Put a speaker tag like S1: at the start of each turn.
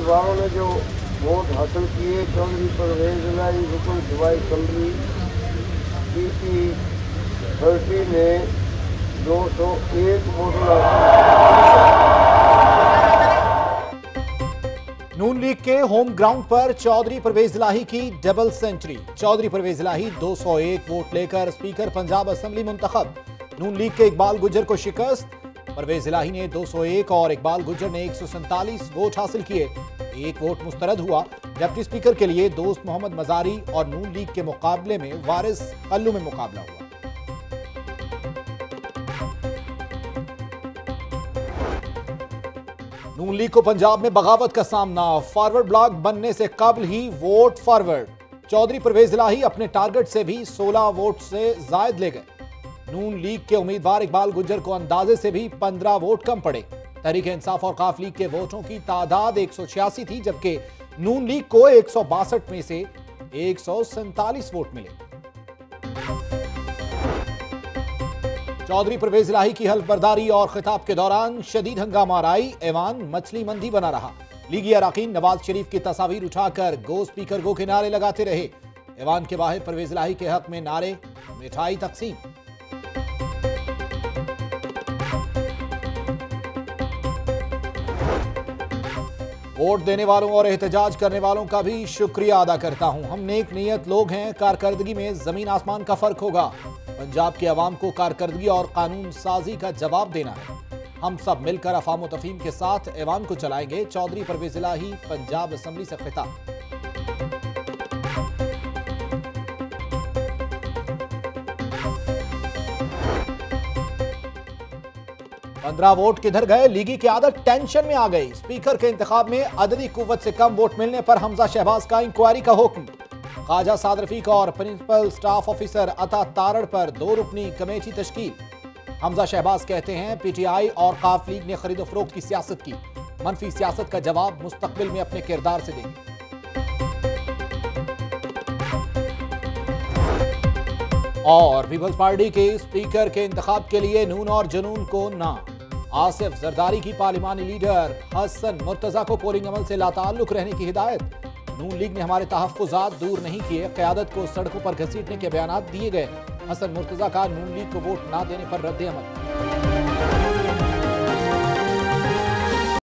S1: उम्मीदवारों ने जो वोट हासिल किए, चौधरी परवेज इलाही, रुकन सूबाई असम्बली PP30 ने 201 वोट
S2: नून लीग के होम ग्राउंड पर चौधरी परवेज इलाही की double century. Chaudhry Pervaiz Elahi 201 vote लेकर स्पीकर पंजाब असेंबली मुंतखब। नून लीग के इकबाल गुज्जर को शिकस्त। परवेज इलाही ने 201 और इकबाल गुज्जर ने 147 वोट हासिल किए। एक वोट मुस्तरद हुआ। डिप्टी स्पीकर के लिए दोस्त मोहम्मद मजारी और नून लीग के मुकाबले में वारिस कल्लू में मुकाबला हुआ। नून लीग को पंजाब में बगावत का सामना। फॉरवर्ड ब्लॉक बनने से कबल ही वोट फॉरवर्ड। चौधरी परवेज इलाही अपने टारगेट से भी 16 वोट से जायद ले गए। नून लीग के उम्मीदवार इकबाल गुज्जर को अंदाजे से भी 15 वोट कम पड़े। तहरीक इंसाफ और काफ लीग के वोटों की तादाद 186 थी, जबकि नून लीग को 162 में से 147 वोट मिले। चौधरी परवेज इलाही की हल्फबर्दारी और खिताब के दौरान शदीद हंगामा आई। ऐवान मछली मंदी बना रहा। लीगी अराकीन नवाज शरीफ की तस्वीर उठाकर गो स्पीकर गो के नारे लगाते रहे। ऐवान के बाहर परवेज इलाही के हक में नारे, मिठाई तकसीम। वोट देने वालों और एहतजाज करने वालों का भी शुक्रिया अदा करता हूं। हम नेक नीयत लोग हैं। कारकर्दगी में जमीन आसमान का फर्क होगा। पंजाब के अवाम को कारकर्दगी और कानून साजी का जवाब देना है। हम सब मिलकर अफाम तफहीम के साथ ऐवान को चलाएंगे। चौधरी परवेज इलाही पंजाब असेंबली से खिताब। पंद्रह वोट किधर गए? लीगी की आदत टेंशन में आ गई। स्पीकर के इंतखाब में अददी कुव्वत से कम वोट मिलने पर हमजा शहबाज का इंक्वायरी का हुक्म। ख्वाजा साद रफीक और प्रिंसिपल स्टाफ ऑफिसर अता तारड़ पर 2 रुकनी कमेटी तश्कील। हमजा शहबाज कहते हैं PTI और काफ लीग ने खरीदो फरोख्त की सियासत की। मनफी सियासत का जवाब मुस्तकबिल में अपने किरदार से देंगे। और पीपल्स पार्टी के स्पीकर के इंतखाब के लिए नून और जनून को ना। आसिफ जरदारी की पार्लिमानी लीडर हसन मुर्तजा को पोलिंग अमल से लाताल्लुक रहने की हिदायत। नून लीग ने हमारे तहफ्फुज़ात दूर नहीं किए। क़यादत को सड़कों पर घसीटने के बयानात दिए गए। हसन मुर्तजा का नून लीग को वोट ना देने पर रद्द अमल।